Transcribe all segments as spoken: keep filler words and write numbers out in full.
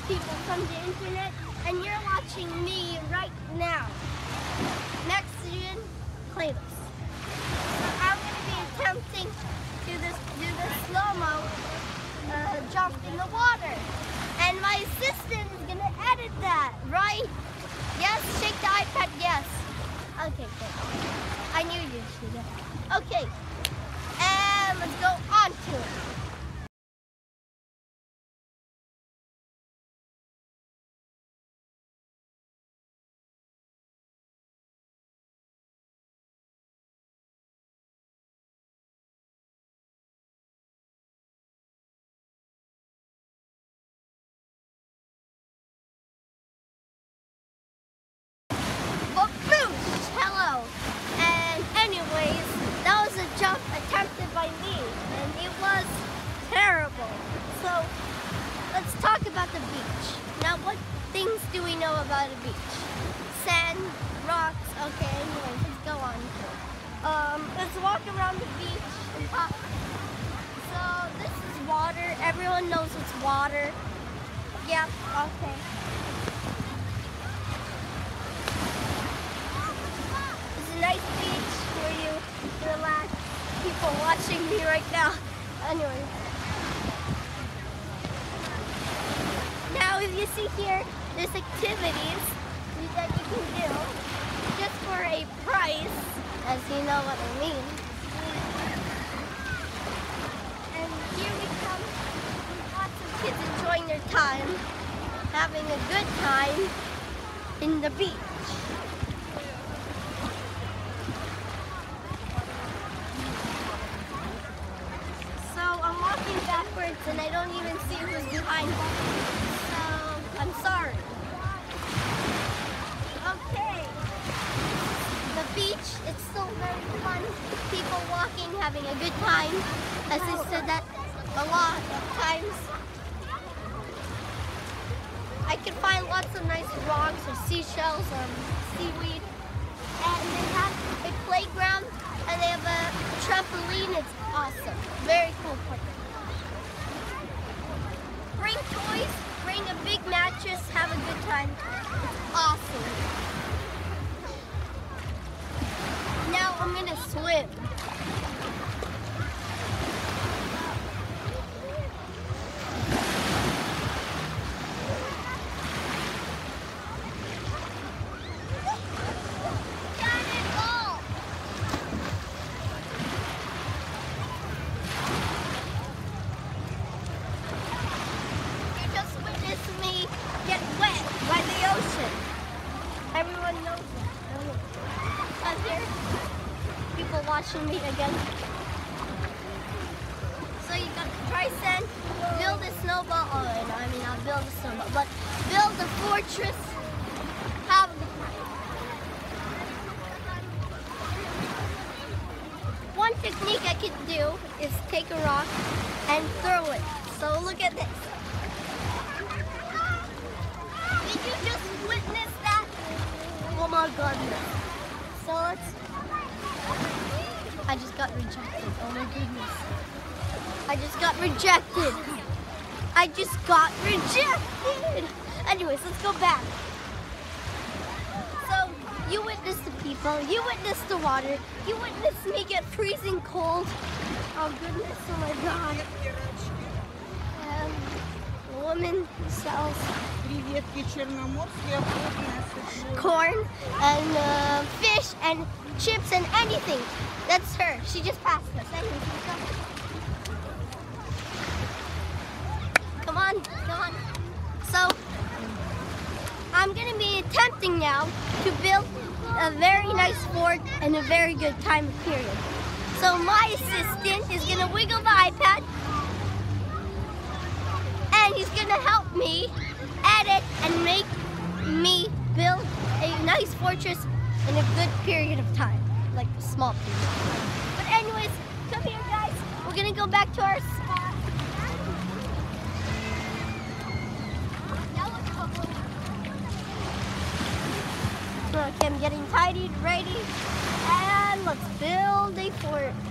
people from the internet, and you're watching me right now. Mexican Kratos. So I'm going to be attempting to this, do the slow-mo uh, jump in the water. And my assistant is going to edit that, right? Yes? Shake the iPad, yes. Okay, good. I knew you'd do that. Okay. And let's go on to it. Well, boosh! Hello. And anyways, that was a jump attempted by me, and it was terrible. So let's talk about the beach. Now, what things do we know about a beach? Sand, rocks. Okay, anyways, let's go on. Um, let's walk around the beach and talk. So this is water. Everyone knows it's water. Yep. Okay. Nice beach where you relax. People watching me right now. Anyway. Now if you see here, there's activities that you can do just for a price, as you know what I mean. And here we come with lots of kids enjoying their time, having a good time in the beach. Backwards, and I don't even see who's behind me. So I'm sorry. Okay. The beach, it's still very fun. People walking, having a good time. As I said that a lot of times. I can find lots of nice rocks or seashells or seaweed. And they have a playground and they have a trampoline. It's awesome. Very cool place. Bring toys, bring a big mattress, have a good time. It's awesome. Now I'm gonna swim. Everyone knows that. And here, people watching me again. So you got to try sand, build a snowball. Oh, no, I mean not build a snowball, but build a fortress. Have a good time. One technique I could do is take a rock and throw it. So look at this. Did you just witness that? Oh my goodness. So let's... I just got rejected. Oh my goodness. I just got rejected. I just got rejected. Anyways, let's go back. So, you witnessed the people. You witnessed the water. You witnessed me get freezing cold. Oh goodness, oh my god. Um, a woman sells corn and uh, fish and chips and anything. That's her. She just passed us. Anyways, come on, come on. So, I'm going to be attempting now to build a very nice fort and a very good time period. So my assistant is going to wiggle the iPad and he's going to help me edit and make me build a nice fortress in a good period of time, like a small period. But anyways, come here guys, we're gonna go back to our spot. Okay, I'm getting tidied, ready, and let's build a fort.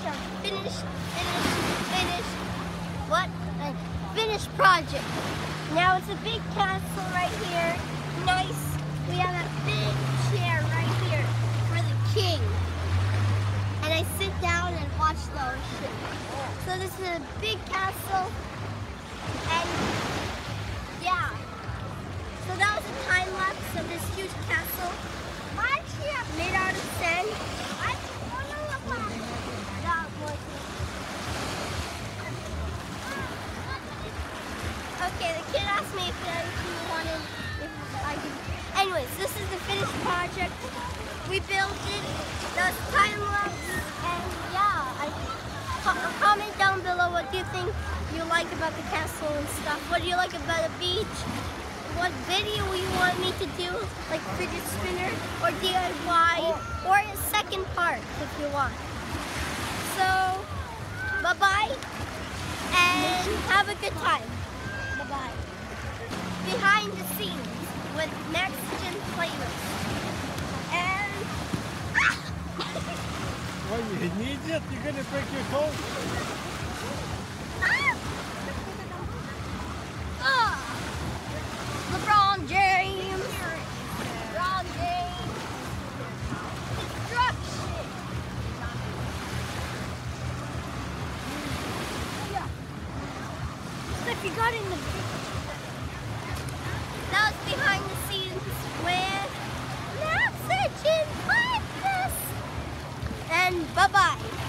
a finished, finished, finished, what? A finished project. Now it's a big castle right here. Nice. We have a big chair right here for the king. And I sit down and watch the ocean. So this is a big castle. And yeah. So that was a time lapse of this huge castle. Made out of sand. Okay, the kid asked me if he wanted, if I could. Anyways, this is the finished project. We built it. That's time lapse, and yeah, I comment down below what do you think you like about the castle and stuff. What do you like about the beach? What video you want me to do, like fidget spinner or D I Y, or a second part if you want. So, bye bye, and have a good time. Bye bye. Behind the scenes with Mexican playlist. And Well, you need it. You're gonna break your toe. LeBron James. LeBron James. Destruction. Yeah. If you got in the that was behind the scenes with Mexican Breakfast. And bye bye.